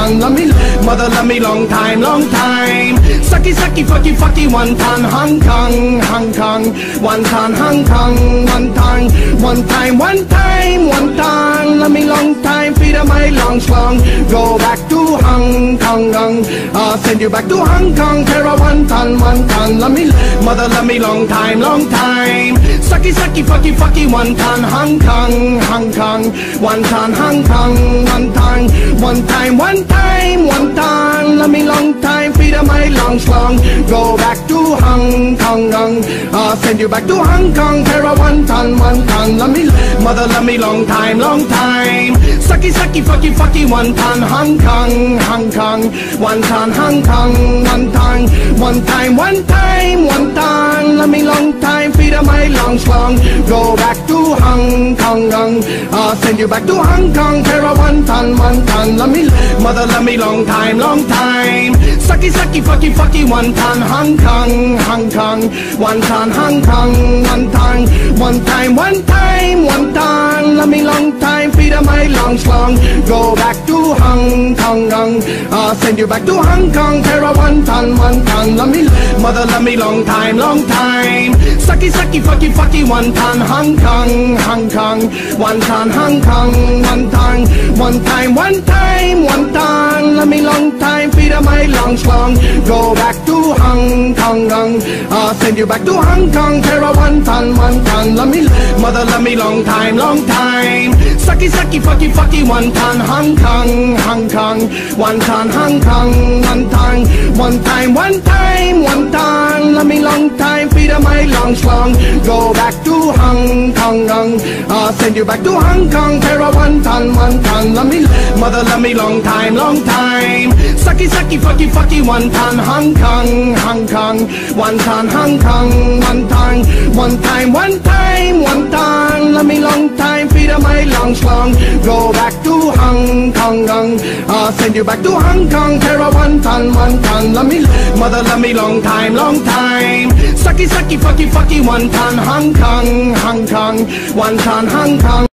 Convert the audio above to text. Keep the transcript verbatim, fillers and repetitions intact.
wonton. Love me, mother love me long time, long time. Sucky, sucky, fucky, fucky, wonton, Hong Kong, Hong Kong, wonton, Hong Kong, wonton. One time, one time, wonton. Love me long time, feet of my long schlong. Go back to Hong Kong, Kong. I'll send you back to Hong Kong, Tara wonton, wonton. Love me, mother love me long time, long time. Sucky, sucky, fucky, fucky, wonton, Hong Kong, Hong Kong, wonton, Hong Kong, wonton. One time, one time, wonton. Love me long time, feet of my long schlong. Go back to Hong Kong, Kong. I'll send you back to Hong Kong, Tara wonton, wonton. Love me, mother love me long time, long time. Sucky, sucky, fucky, fucky, wonton, Hong Kong, Hong Kong, wonton, Hong Kong, wonton. One time, one time, wonton. Love me long time, feet of my long schlong. Go back to Hong Kong, Kong. I'll send you back to Hong Kong, Tara wonton, wonton. Love me, mother love me long time, long time. Sucky, sucky, fucky, fucky, wonton, Hong Kong, Hong Kong, wonton, Hong Kong, wonton. One time, one time, wonton. Love me long time, feet of my long schlong. Go back to Hong Kong, Kong. I'll send you back to Hong Kong, Tara wonton, wonton. Love me, mother love me long time, long time. Sucky, sucky, fucky, fucky, wonton, Hong Kong, Hong Kong, wonton, Hong Kong, wonton. One time, one time, wonton. Love me long time, feet of my long schlong. Go back to Hong Kong, Kong. I'll send you back to Hong Kong, Tara wonton, wonton. Love me, mother love me long time, long time. Sucky, sucky, fucky, fucky, wonton, Hong Kong, Hong Kong, wonton, Hong Kong, wonton. One time, one time, wonton. Love me long time, feet of my long schlong. Go back to Hong Kong, Kong. I'll send you back to Hong Kong, Tara wonton, wonton. Love me, mother love me long time, long time. Sucky, sucky, fucky, fucky, wonton, Hong Kong, Hong Kong, wonton, Hong Kong, wonton. One time, one time, wonton. Love me long time, feet of my long schlong. Go back to Hong Kong, Kong. I'll send you back to Hong Kong, Tara wonton, wonton. Love me, mother love me long time, long time. Sucky, sucky, fucky, fucky, wonton, Hong Kong, Hong Kong, wonton, Hong Kong.